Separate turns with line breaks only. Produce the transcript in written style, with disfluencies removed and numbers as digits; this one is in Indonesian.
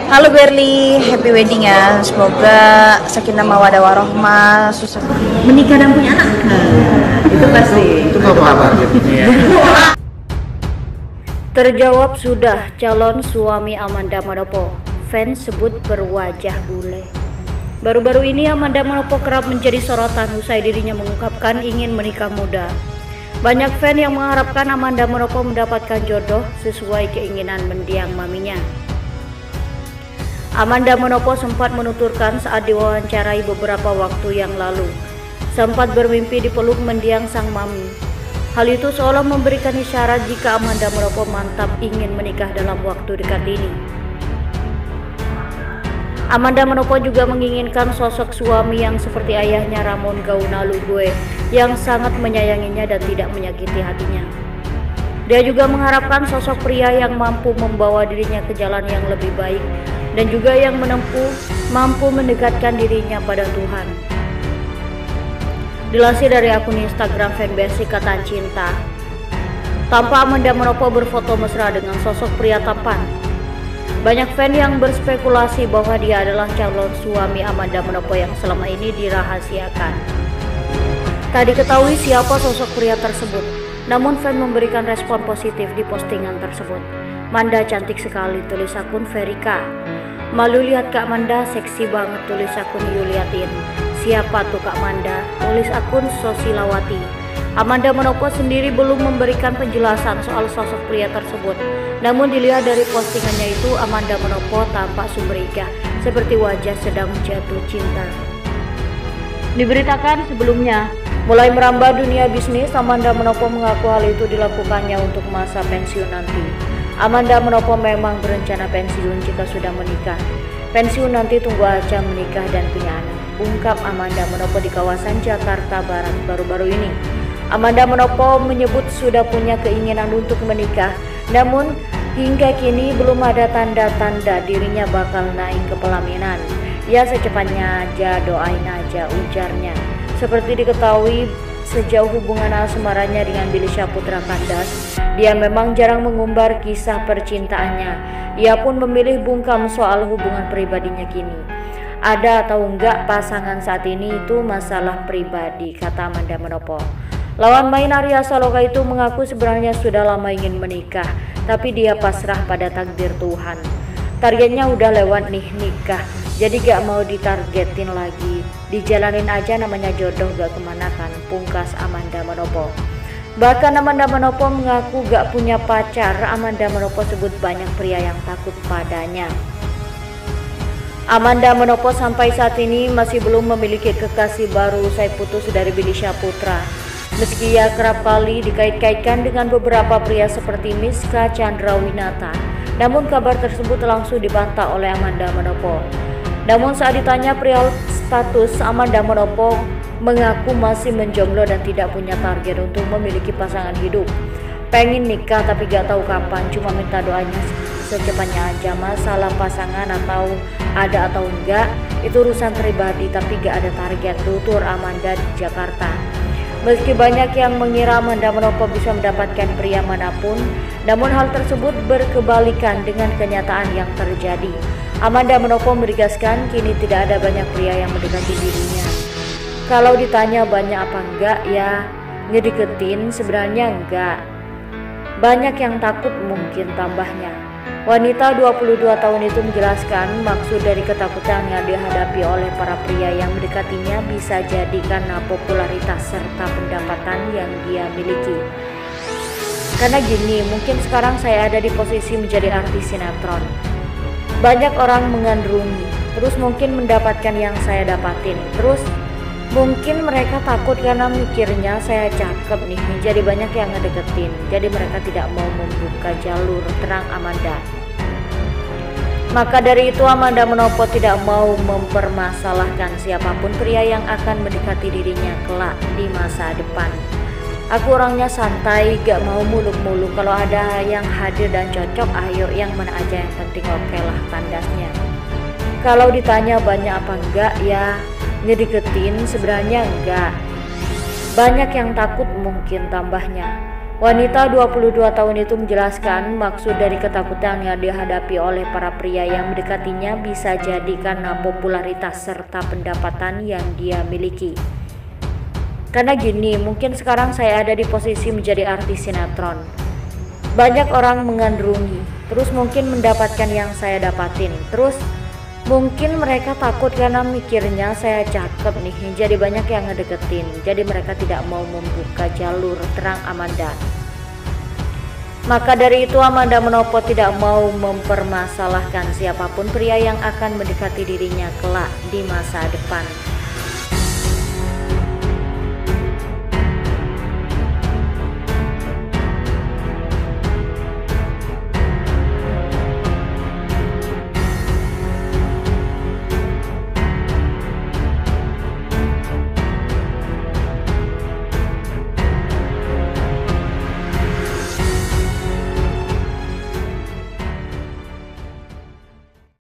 Halo Berli, happy wedding ya. Semoga sakinah mawaddah warohmah, susah
Menikah dan punya anak. Itu pasti.
Itu kabar gitu ya.
Terjawab sudah calon suami Amanda Manopo. Fans sebut berwajah bule. Baru-baru ini Amanda Manopo kerap menjadi sorotan usai dirinya mengungkapkan ingin menikah muda. Banyak fan yang mengharapkan Amanda Manopo mendapatkan jodoh sesuai keinginan mendiang maminya. Amanda Manopo sempat menuturkan saat diwawancarai beberapa waktu yang lalu, sempat bermimpi dipeluk mendiang sang mami. Hal itu seolah memberikan isyarat jika Amanda Manopo mantap ingin menikah dalam waktu dekat ini. Amanda Manopo juga menginginkan sosok suami yang seperti ayahnya Ramon Gaunalugue yang sangat menyayanginya dan tidak menyakiti hatinya. Dia juga mengharapkan sosok pria yang mampu membawa dirinya ke jalan yang lebih baik dan juga yang mampu mendekatkan dirinya pada Tuhan. Dilansir dari akun Instagram fanbase Ikatan Cinta, tampak Amanda Manopo berfoto mesra dengan sosok pria tampan. Banyak fan yang berspekulasi bahwa dia adalah calon suami Amanda Manopo yang selama ini dirahasiakan. Tak diketahui siapa sosok pria tersebut, namun fan memberikan respon positif di postingan tersebut. "Manda cantik sekali," tulis akun Verika. "Malu lihat Kak Manda, seksi banget," tulis akun Yuliatin. "Siapa tuh Kak Manda?" tulis akun Sosilawati. Amanda Manopo sendiri belum memberikan penjelasan soal sosok pria tersebut. Namun dilihat dari postingannya itu, Amanda Manopo tampak sumringah seperti wajah sedang jatuh cinta. Diberitakan sebelumnya, mulai merambah dunia bisnis, Amanda Manopo mengaku hal itu dilakukannya untuk masa pensiun nanti. Amanda Manopo memang berencana pensiun jika sudah menikah. "Pensiun nanti tunggu aja menikah dan punya anak," ungkap Amanda Manopo di kawasan Jakarta Barat baru-baru ini. Amanda Manopo menyebut sudah punya keinginan untuk menikah, namun hingga kini belum ada tanda-tanda dirinya bakal naik ke pelaminan. "Ya secepatnya aja, doain aja," ujarnya. Seperti diketahui, sejauh hubungan asmaranya dengan Billy Syahputra Kandas, dia memang jarang mengumbar kisah percintaannya. Ia pun memilih bungkam soal hubungan pribadinya kini. "Ada atau enggak pasangan saat ini itu masalah pribadi," kata Amanda Manopo. Lawan main Arya Saloka itu mengaku sebenarnya sudah lama ingin menikah, tapi dia pasrah pada takdir Tuhan. Targetnya udah lewat nih nikah, jadi gak mau ditargetin lagi. Dijalanin aja, namanya jodoh gak kemana kan, pungkas Amanda Manopo. Bahkan Amanda Manopo mengaku gak punya pacar. Amanda Manopo sebut banyak pria yang takut padanya. Amanda Manopo sampai saat ini masih belum memiliki kekasih baru usai putus dari Billy Syahputra. Meski ia kerap kali dikait-kaitkan dengan beberapa pria seperti Miska Chandrawinata, namun kabar tersebut langsung dibantah oleh Amanda Manopo. Namun saat ditanya perihal status, Amanda Manopo mengaku masih menjomblo dan tidak punya target untuk memiliki pasangan hidup. Pengen nikah tapi gak tahu kapan, cuma minta doanya secepatnya aja. Masalah pasangan atau ada atau enggak itu urusan pribadi, tapi gak ada target, tutur Amanda di Jakarta. Meski banyak yang mengira Amanda Manopo bisa mendapatkan pria manapun, namun hal tersebut berkebalikan dengan kenyataan yang terjadi. Amanda Manopo menegaskan kini tidak ada banyak pria yang mendekati dirinya. Kalau ditanya banyak apa enggak, ya ngedeketin sebenarnya enggak. Banyak yang takut, mungkin tambahnya. Wanita 22 tahun itu menjelaskan maksud dari ketakutan yang dihadapi oleh para pria yang mendekatinya bisa jadi karena popularitas serta pendapatan yang dia miliki. "Karena gini, mungkin sekarang saya ada di posisi menjadi artis sinetron. Banyak orang mengandrungi, terus mungkin mendapatkan yang saya dapatin. Terus mungkin mereka takut karena mikirnya saya cakep nih, jadi banyak yang ngedeketin. Jadi mereka tidak mau membuka jalur," terang Amanda. Maka dari itu Amanda Manopo tidak mau mempermasalahkan siapapun pria yang akan mendekati dirinya kelak di masa depan. "Aku orangnya santai, gak mau muluk-muluk. Kalau ada yang hadir dan cocok, ayo yang mana aja, yang penting oke lah," tandasnya. Kalau ditanya banyak apa enggak, ya ngedeketin sebenarnya enggak. Banyak yang takut, mungkin tambahnya. Wanita 22 tahun itu menjelaskan maksud dari ketakutan yang dihadapi oleh para pria yang mendekatinya bisa jadi karena popularitas serta pendapatan yang dia miliki. Karena gini, mungkin sekarang saya ada di posisi menjadi artis sinetron. Banyak orang mengandrungi, terus mungkin mendapatkan yang saya dapatin. Terus mungkin mereka takut karena mikirnya saya cakep nih, jadi banyak yang ngedeketin. Jadi mereka tidak mau membuka jalur terang Amanda. Maka dari itu Amanda Manopo tidak mau mempermasalahkan siapapun pria yang akan mendekati dirinya kelak di masa depan.